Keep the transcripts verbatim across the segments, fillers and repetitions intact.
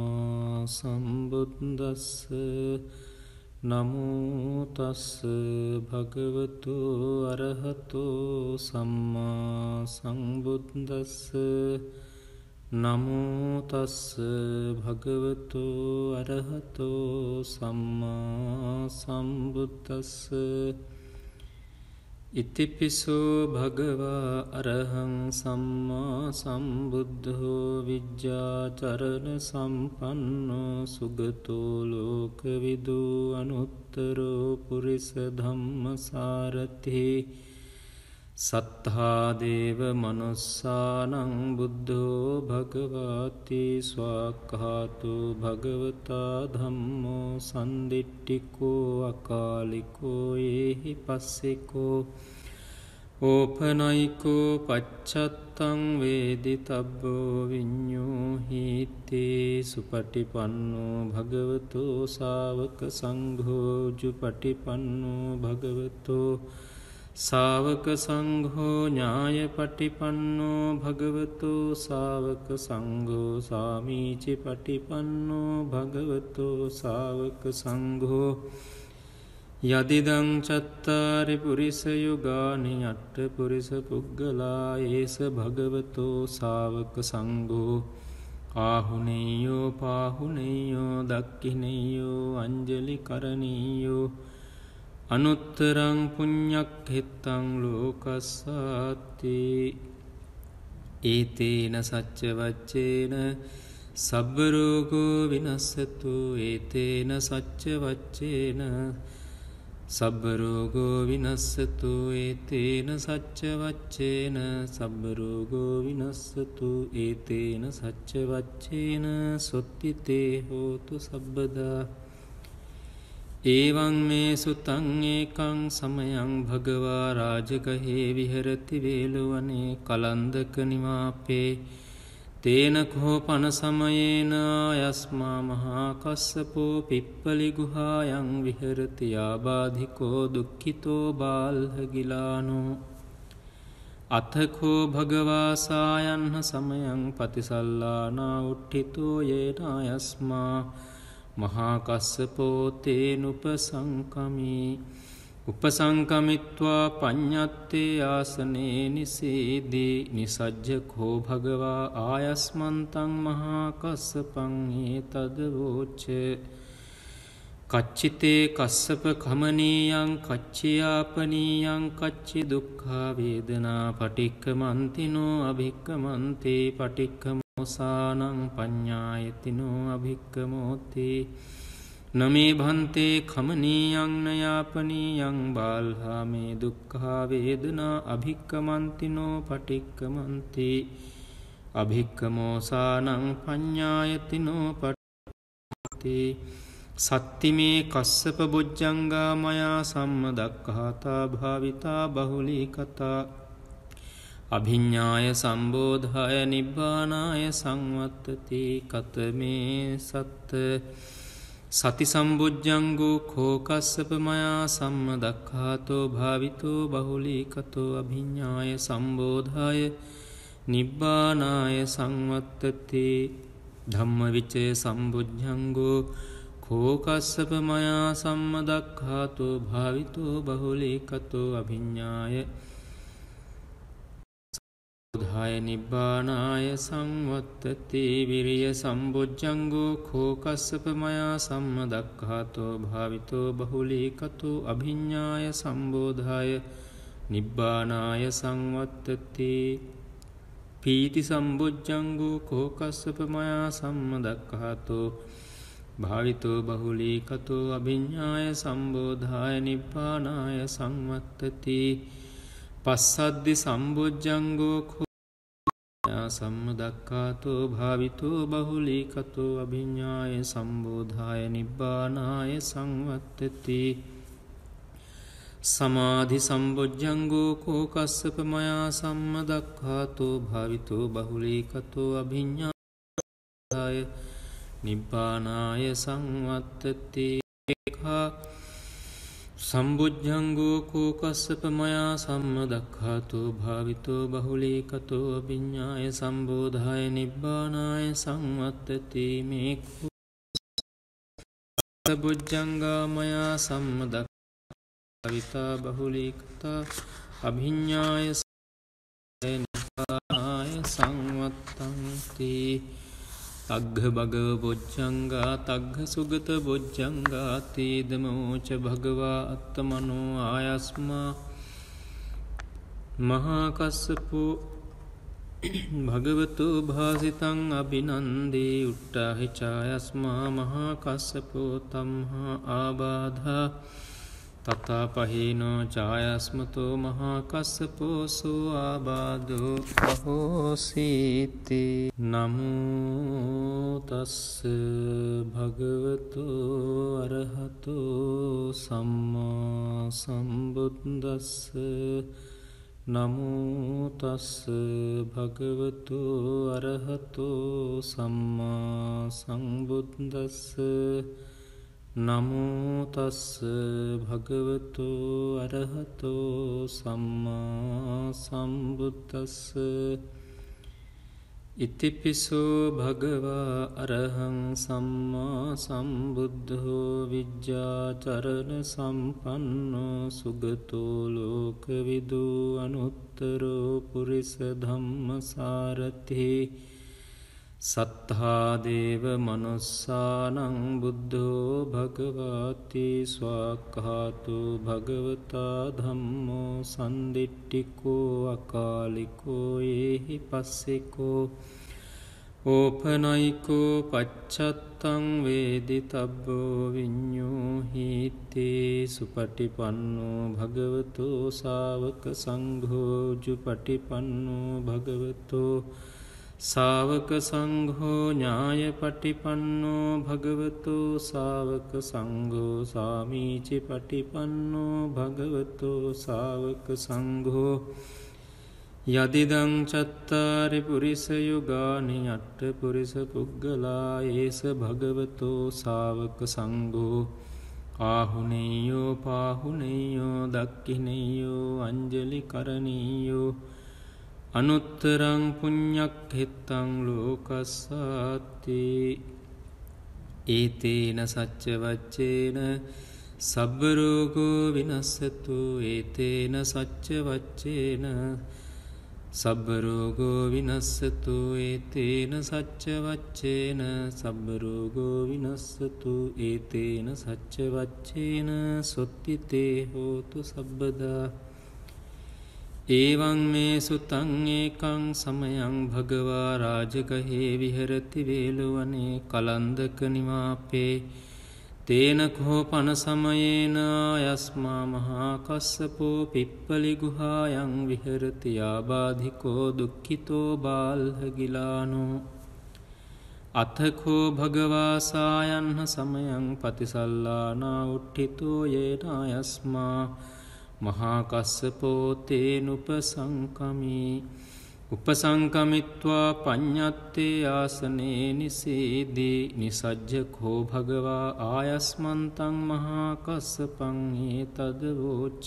සම්මා සම්බුද්දස්ස නමෝ තස්ස භගවතු අරහතෝ සම්මා සම්බුද්දස්ස නමෝ තස්ස භගවතු අරහතෝ සම්මා සම්බුද්දස්ස ඉතිපිසෝ භගවා අරහං සම්මා සම්බුද්ධෝ විජ්ජාචරණ සම්පන්නෝ සුගතෝ ලෝකවිදු අනුත්තරෝ පුරිස ධම්මසාරති සත්තා දේව මනුස්සානං බුද්ධෝ භගවාති ස්වාක්ඛාතෝ භගවතා ධම්මෝ සන්දිට්ඨිකෝ අකාලිකෝ ඒහි පස්සිකෝ ඕපනයිකෝ පච්චත්තං වේදිතබ්බෝ විඤ්ඤෝ හීති සුපටිපන්නෝ භගවතෝ ශාවක සංඝෝ ජුපටිපන්නෝ භගවතෝ ශාවක සංඝෝ ඥායපටිපන්නෝ භගවතෝ ශාවක සංඝෝ සාමීචි පටිපන්නෝ භගවතෝ ශාවක සංඝෝ යදිදං චත්තාරි පුරිස යුගානි අට්ඨ පුරිස පුග්ගලා ඒස භගවතෝ ශාවක සංඝෝ ආහුනේයෝ පාහුනේයෝ දක්ඛිනේයෝ අංජලි කරණීයෝ අනුත්තරං පුඤ්ඤක්ඛෙත්තං ලෝකස්සාති ඒතේන සච්ච වච්චේන සබ්බ රෝගෝ විනස්සතු ඒතේන සච්ච වච්චේන සබ්බ රෝගෝ විනස්සතු ඒතේන සච්ච වච්චේන සබ්බ රෝගෝ විනස්සතු ඒතේන සච්ච වච්චේන සොත්තිතේ හෝතු සබ්බදා එවං මේ සුතං ඒකං සමයං භගවා රාජගහේ විහෙරති වේලවනේ කලන්දක නිවාපේ තේන කෝපන සමයේන යස්මා මහා කස්සපෝ පිප්පලි ගුහායන් විහෙරති ආබාධිකෝ දුක්ඛිතෝ බාල්හගිලානෝ අතකෝ භගවා සායන්හ සමයං පතිසල්ලානා උට්ඨිතෝ යේන යස්මා මහා කස්සපෝ තේනුපසංකමි උපසංකමිත්වා පඤ්ඤත්තේ ආසනේ නිසීදී නිසජ්ජකෝ භගවා ආයස්මන්තං මහා කස්සපං ඒතද වෝච කච්චිතේ කස්සප කමනීයං කච්චියාපනීයං කච්චි දුක්ඛා වේදනා පටික්කමන්තිනෝ අභික්කමන්තේ පටික්කම සානං පඤ්ඤායතිනෝ අභික්කමෝති නමේ භන්තේ කමනීයං නයාපනීයං බාල්හා මේ දුක්ඛා වේදනා අභික්කමන්තිනෝ පටික්කමන්ති අභික්කමෝ සානං පඤ්ඤායතිනෝ පටික්කමෝති සත්තිමේ කස්සප බොජ්ජංගා මයා සම්මදක්ඛාතා භාවිතා බහුලී කතා අභිඤ්ඤාය සම්බෝධාය නිබ්බානාය සංවත්තති කතමේ සත්ත සති සම්බුද්ධංගෝ කෝ කස්සප මයා සම්මදක්ඛාතෝ භාවිතෝ බහුලීකතෝ අභිඤ්ඤාය සම්බෝධාය නිබ්බානාය සංවත්තති ධම්මවිචේ සම්බුද්ධංගෝ කෝ කස්සප මයා සම්මදක්ඛාතෝ භාවිතෝ බහුලීකතෝ අභිඤ්ඤාය ධාය නිබ්බානාය සංවත්තති විරිය සම්බොජ්ජංගෝ කෝ කස්සප මයා සම්මදක්ඛාතෝ භාවිතෝ බහුලීකතෝ අභිඤ්ඤාය සම්බෝධාය නිබ්බානාය සංවත්තති පීති සම්බොජ්ජංගෝ කෝ කස්සප මයා සම්මදක්ඛාතෝ භාවිතෝ බහුලීකතෝ අභිඤ්ඤාය සම්බෝධාය නිබ්බානාය සංවත්තති පස්සද්දි සම්බොජ්ජංගෝ සම්මදක්ඛාතෝ භාවිතෝ බහුලීකතෝ අභිඤ්ඤාය සම්බෝධාය නිබ්බානාය සංවත්තති සමාධි සම්බොජ්ජංගෝ කෝ කස්සප මයා සම්මදක්ඛාතෝ භාවිතෝ බහුලීකතෝ අභිඤ්ඤාය නිබ්බානාය සංවත්තති සම්බුද්ධංගෝ කෝ කස්සප මයා සම්මදක්ඛාතෝ භාවිතෝ බහුලීකතෝ අභිඤ්ඤාය සම්බෝධාය නිබ්බානාය සංවත්තති මේ කෝ සම්බුද්ධංගා මයා සම්මදක්ඛාතෝ භාවිතා බහුලීකතා අභිඤ්ඤාය නිබ්බානාය සංවත්තන්ති තග්ග භගව බොජ්ජංගා තග්ග සුගත බොජ්ජංගා තේදමෝච භගවා අත්තමනෝ ආයස්මා මහා කස්සපෝ භගවතු භාසිතං අභිනන්දේ උට්ටාහි චායස්මා මහා කස්සපෝ තම්හා ආබාධා තතා පහේනෝ ඡායස්මතෝ මහා කස්සපෝ සෝ ආබාධෝ අහෝසීති නමෝ තස්ස භගවතු අරහතෝ සම්මා සම්බුද්දස්ස නමෝ තස්ස භගවතු අරහතෝ සම්මා සම්බුද්දස්ස නමෝ තස්ස භගවතු අරහතෝ සම්මා සම්බුද්දස්ස ඉතිපිසෝ භගවා අරහං සම්මා සම්බුද්ධෝ විජ්ජාචරණ සම්පන්නෝ සුගතෝ ලෝකවිදු අනුත්තරෝ පුරිස ධම්මසාරති සත්තා දේව මනුස්සානං බුද්ධෝ භගවාති ස්වාක්ඛාතෝ භගවතා ධම්මෝ සන්දිට්ඨිකෝ අකාලිකෝ ඒහි පස්සිකෝ ඕපනයිකෝ පච්චත්තං වේදිතබ්බෝ විඤ්ඤෝහිතේ සුපටිපන්නෝ භගවතෝ ශාවක සංඝෝ ජුපටිපන්නෝ භගවතෝ ශාවක සංඝෝ ඥායපටිපන්නෝ භගවතෝ ශාවක සංඝෝ සාමීචි පටිපන්නෝ භගවතෝ ශාවක සංඝෝ යදිදං චත්තාරි පුරිස යුගානි අට්ඨ පුරිස පුග්ගලා ඒස භගවතෝ ශාවක සංඝෝ ආහුනේයෝ පාහුනේයෝ දක්ඛිනේයෝ අංජලි කරණීයෝ අනුත්තරං පුඤ්ඤක්ඛෙත්තං ලෝකස්සාති ඒතේන සච්ච වච්චේන සබ්බ රෝගෝ විනස්සතු ඒතේන සච්ච වච්චේන සබ්බ රෝගෝ විනස්සතු ඒතේන සච්ච වච්චේන සබ්බ රෝගෝ විනස්සතු ඒතේන සච්ච වච්චේන සොත්තිතේ හෝතු සබ්බදා එවං මේ සුතං ඒකං සමයං භගවා රාජගහේ විහෙරති වේලවනේ කලන්දක නිවාපේ තේන කෝපන සමයේන යස්මා මහා කස්සපෝ පිප්පලි ගුහායන් විහෙරති ආබාධිකෝ දුක්ඛිතෝ බාල්හගිලානෝ අතකෝ භගවා සායන්හ සමයං පතිසල්ලානා උට්ඨිතෝ යේන යස්මා මහා කස්සපෝ තේන උපසංකමී උපසංකමිත්වා පඤ්ඤත්තේ ආසනේ නිසීදී නිසජ්ජකෝ භගවා ආයස්මන්තං මහා කස්සපං ඒතද වෝච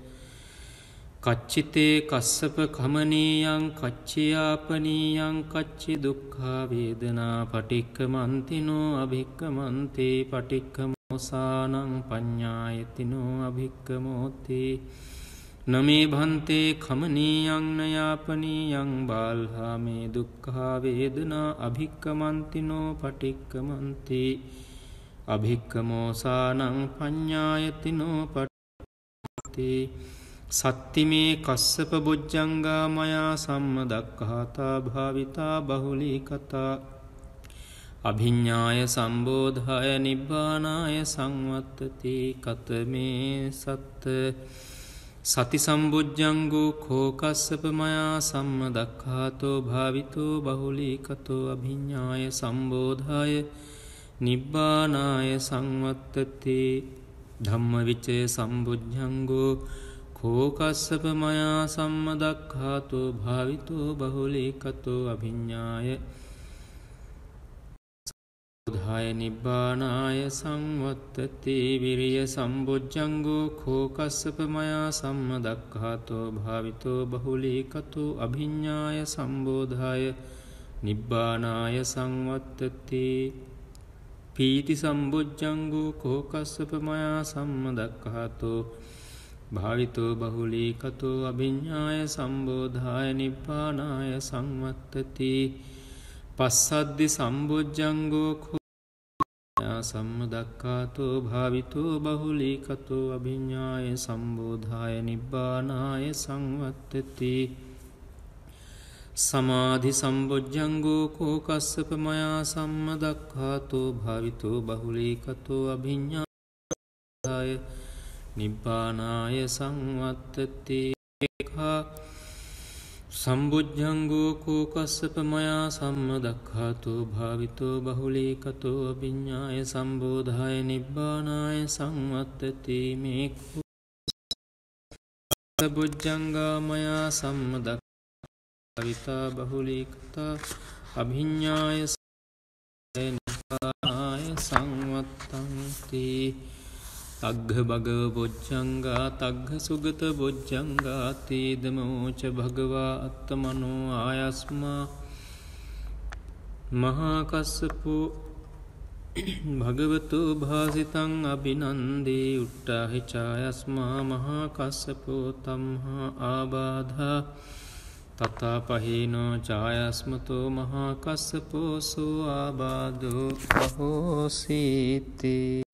කච්චිතේ කස්සප කමනීයං කච්චියාපනීයං කච්චි දුක්ඛා වේදනා පටික්කමන්තිනෝ අභික්කමන්තේ පටික්කම සානං පඤ්ඤායතිනෝ අභික්කමෝති නමේ භන්තේ කමනීයං නයාපනීයං බාල්හා මේ දුක්ඛා වේදනා අභික්කමන්තිනෝ පටික්කමන්ති අභික්කමෝ සානං පඤ්ඤායතිනෝ පටික්කමෝති සත්තිමේ කස්සප බොජ්ජංගා මයා සම්මදක්ඛාතා භාවිතා බහුලීකතා අභිඤ්ඤාය සම්බෝධාය නිබ්බානාය සංවත්තති කතමේ සත්ත සති සම්බුද්ධංගෝ කෝ කස්සප මයා සම්මදක්ඛාතෝ භාවිතෝ බහුලීකතෝ අභිඤ්ඤාය සම්බෝධාය නිබ්බානාය සංවත්තති ධම්මවිචය සම්බුද්ධංගෝ කෝ කස්සප මයා සම්මදක්ඛාතෝ භාවිතෝ බහුලීකතෝ අභිඤ්ඤාය ධාය නිබ්බානාය සංවත්තති විරිය සම්බොජ්ජංගෝ කෝ කස්සප මයා සම්මදක්ඛාතෝ භාවිතෝ බහුලීකතෝ අභිඤ්ඤාය සම්බෝධාය නිබ්බානාය සංවත්තති පීති සම්බොජ්ජංගෝ කෝ කස්සප මයා සම්මදක්ඛාතෝ භාවිතෝ බහුලීකතෝ අභිඤ්ඤාය සම්බෝධාය නිබ්බානාය සංවත්තති පස්සද්දි සම්බොජ්ජංගෝ කෝ සම්මදක්ඛාතෝ භාවිතෝ බහුලීකතෝ අභිඤ්ඤාය සම්බෝධාය නිබ්බානාය සංවත්තති සමාධි සම්බොජ්ජංගෝ කෝ කස්සප මයා සම්මදක්ඛාතෝ භාවිතෝ බහුලීකතෝ අභිඤ්ඤාය නිබ්බානාය සංවත්තති සම්බුද්ධංගෝ කෝ කස්සප මයා සම්මදක්ඛාතෝ භාවිතෝ බහුලීකතෝ අභිඤ්ඤාය සම්බෝධාය නිබ්බානාය සංවත්තති මේ සම්බුද්ධංගා මයා සම්මදක්ඛාතෝ භාවිතා බහුලීකතා අභිඤ්ඤාය නිබ්බානාය සංවත්තන්ති තග්ග භගව බොජ්ජංගා තග්ග සුගත බොජ්ජංගා තේදමෝච භගවා අත්තමනෝ ආයස්මා මහා කස්සපෝ භගවතෝ භාසිතං අභිනන්දේ උට්ඨාහි චායස්මා මහා කස්සපෝ තම්හා ආබාධා තථා පහේනෝ චායස්මතෝ මහා කස්සපෝ සෝ ආබාධෝ අහෝසීති